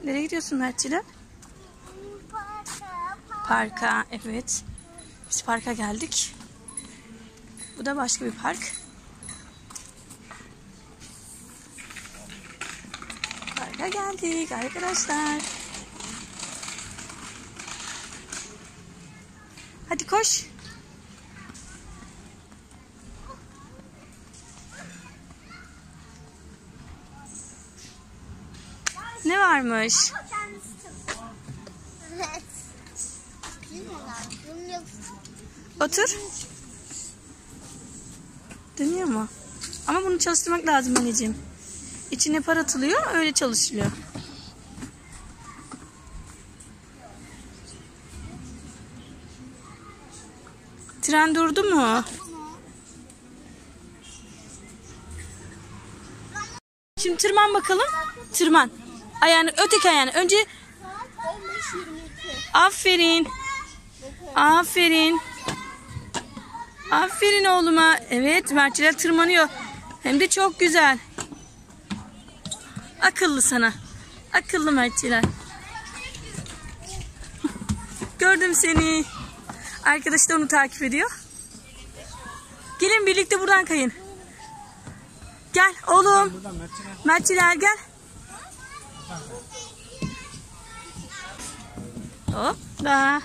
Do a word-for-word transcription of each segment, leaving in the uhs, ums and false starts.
Nereye gidiyorsun Mertçiler? Parka. Parka, evet. Biz parka geldik. Bu da başka bir park. Parka geldik arkadaşlar. Hadi koş. Ne varmış? Evet. Otur. Dönüyor mu? Ama bunu çalıştırmak lazım anneciğim. İçine par atılıyor, öyle çalışılıyor. Tren durdu mu? Şimdi tırman bakalım. Tırman. Ayağını, öteki ayağını. Önce on beş yirmi iki. aferin. Aferin. Aferin oğluma. Evet, Mertçiler tırmanıyor. Hem de çok güzel. Akıllı sana. Akıllı Mertçiler. Gördüm seni. Arkadaş da onu takip ediyor. Gelin birlikte buradan kayın. Gel oğlum. Mertçiler gel. Hoppa.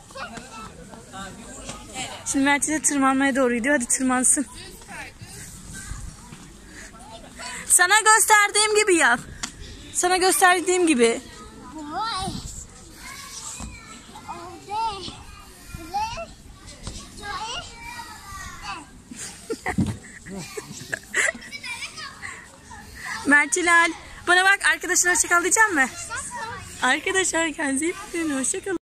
Şimdi Mertçiler tırmanmaya doğru gidiyor. Hadi tırmansın. Sana gösterdiğim gibi yap. Sana gösterdiğim gibi. Mertçiler, bana bak, arkadaşlar hoşça kal diyeceğim mi? Arkadaşlar kendinize iyi bakın. Hoşça kalın.